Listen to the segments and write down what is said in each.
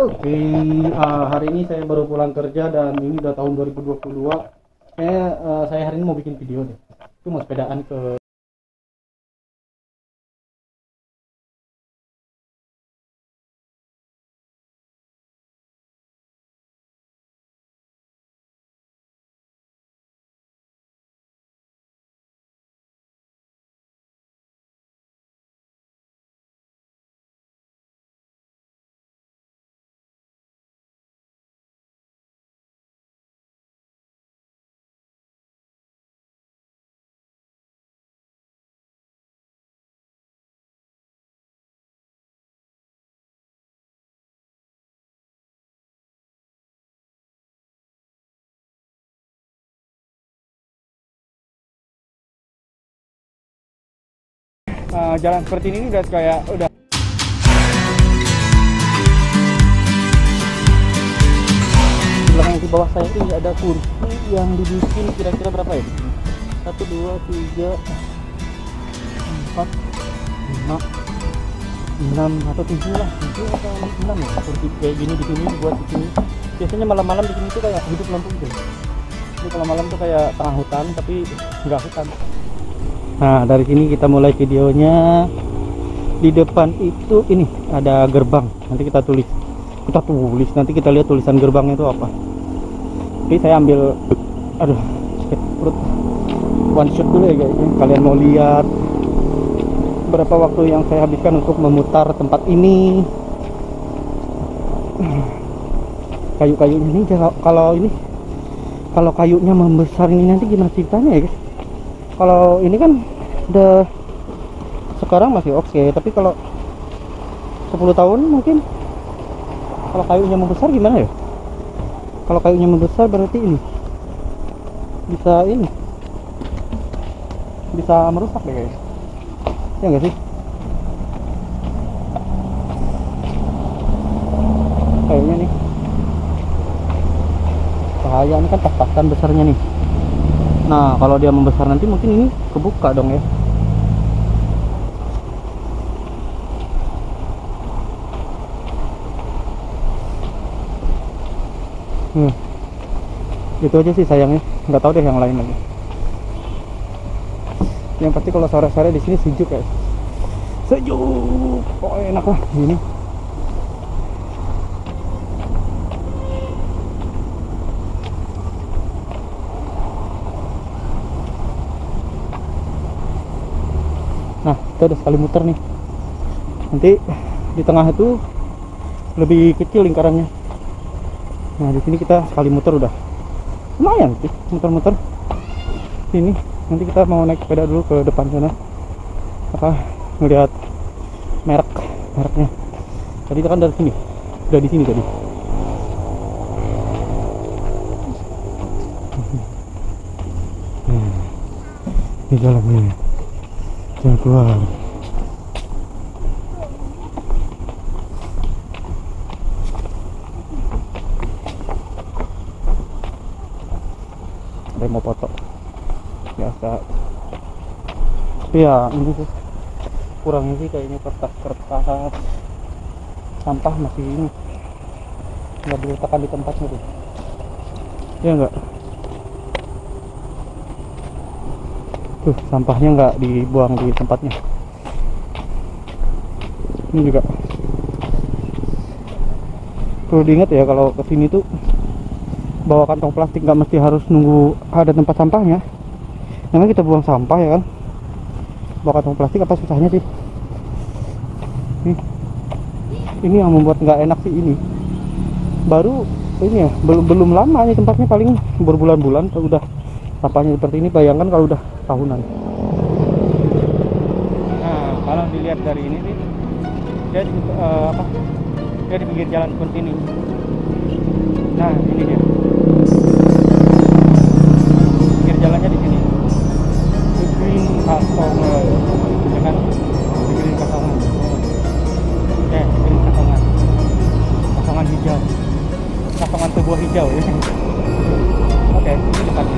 Oke, hari ini saya baru pulang kerja dan ini udah tahun 2022. Saya hari ini mau bikin video deh. Itu mau sepedaan ke jalan seperti ini udah kayak udah. Di belakang di bawah saya ini ada kursi yang dibikin kira-kira berapa ya? 1, 2, 3, 4, 5, 6 atau 7 lah, 7 atau 6 ya. Kursi kayak gini di sini buat di sini. Biasanya malam-malam di sini tuh kayak hidup lampu gitu. Ini kalau malam tuh kayak tengah hutan tapi enggak hutan. Nah, dari sini kita mulai videonya. Di depan itu ini ada gerbang. Nanti kita tulis. Nanti kita lihat tulisan gerbangnya itu apa. Oke, saya ambil sakit perut. One shot dulu ya guys. Kalian mau lihat berapa waktu yang saya habiskan untuk memutar tempat ini. Kayu-kayunya ini kalau kayunya membesar ini nanti gimana ceritanya ya guys? Kalau ini kan udah sekarang masih oke, tapi kalau 10 tahun mungkin kalau kayunya membesar gimana ya? Kalau kayunya membesar berarti ini bisa merusak deh guys. Ya enggak sih? Kayunya nih bahaya, ini kan pas-pasan besarnya nih. Nah, kalau dia membesar nanti mungkin ini kebuka dong ya. Itu aja sih sayangnya. Nggak tahu deh yang lain lagi. Yang pasti kalau sore-sore di sini sejuk ya. Sejuk. Oh, enak lah ini. Nah, kita udah sekali muter nih. Nanti di tengah itu lebih kecil lingkarannya. Nah, di sini kita sekali muter udah lumayan sih, muter-muter sini. Nanti kita mau naik sepeda dulu ke depan sana. Ngelihat mereknya. Tadi kita kan dari sini, udah di sini tadi. Ini jalannya. Jangan keluar. Ada mau foto biasa. Tapi ya ini sih kurangnya sih kayaknya kertas sampah masih ini nggak diletakkan di tempatnya tuh. Ya enggak. Tuh, sampahnya nggak dibuang di tempatnya. Ini juga perlu diingat ya, kalau kesini tuh bawa kantong plastik, nggak mesti harus nunggu ada tempat sampahnya. Namanya kita buang sampah ya kan, bawa kantong plastik apa susahnya sih? Ini yang membuat nggak enak sih ini. Baru ini ya, belum lama ini tempatnya, paling berbulan-bulan udah sampahnya seperti ini. Bayangkan kalau udah tahunan. Nah, kalau dilihat dari ini sih, dia di pinggir jalan seperti ini. Nah, ini dia. Pinggir jalannya di sini. Green Kasongan, ya kan? Green Kasongan. Green Kasongan. Kasongan hijau. Kasongan tubuh hijau ya. Oke, ini depannya.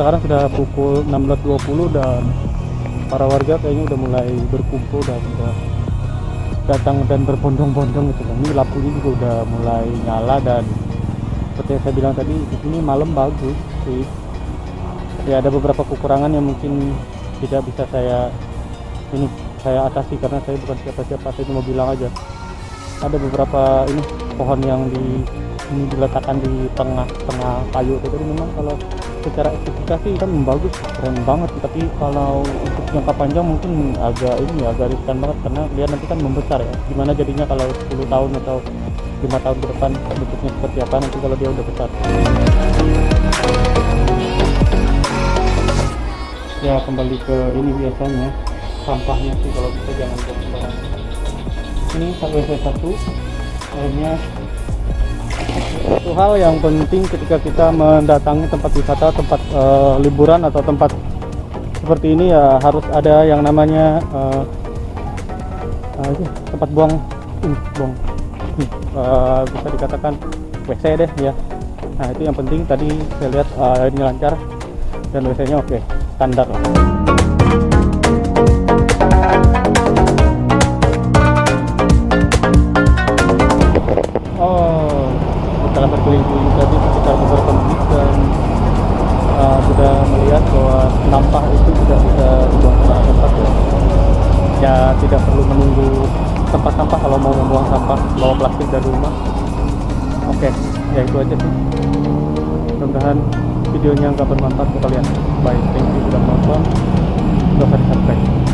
sekarang sudah pukul 16.20 dan para warga kayaknya udah mulai berkumpul dan udah datang dan berbondong-bondong gitu kan. Ini lampunya juga udah mulai nyala dan seperti yang saya bilang tadi, di sini malam bagus sih. Ya ada beberapa kekurangan yang mungkin tidak bisa saya atasi karena saya bukan siapa-siapa, saya cuma bilang aja. Ada beberapa ini pohon yang diletakkan di tengah-tengah kayu itu memang kalau secara estetika sih kan bagus, keren banget, tapi kalau untuk jangka panjang mungkin agak riskan banget karena dia nanti kan membesar ya. Gimana jadinya kalau 10 tahun atau 5 tahun ke depan bentuknya seperti apa nanti kalau dia udah besar. Ya kembali ke ini, biasanya sampahnya sih kalau bisa jangan buang sembarangan. Ini WC1 akhirnya. Satu hal yang penting ketika kita mendatangi tempat wisata, tempat liburan atau tempat seperti ini ya harus ada yang namanya tempat buang bisa dikatakan WC deh ya. Nah itu yang penting, tadi saya lihat ini lancar dan WC-nya oke, standar lah. Setelah berkeliling-keliling tadi sekitar beberapa menit dan sudah melihat bahwa sampah itu tidak bisa dibuang sembarang tempat ya. Ya tidak perlu menunggu tempat sampah kalau mau membuang sampah, bawa plastik dari rumah. Oke, ya itu aja sih. Mudah-mudahan videonya nggak bermanfaat buat kalian. Bye, thank you sudah menonton. Jangan lupa di subscribe.